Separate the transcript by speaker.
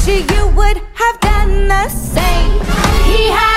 Speaker 1: you would have done the same. He had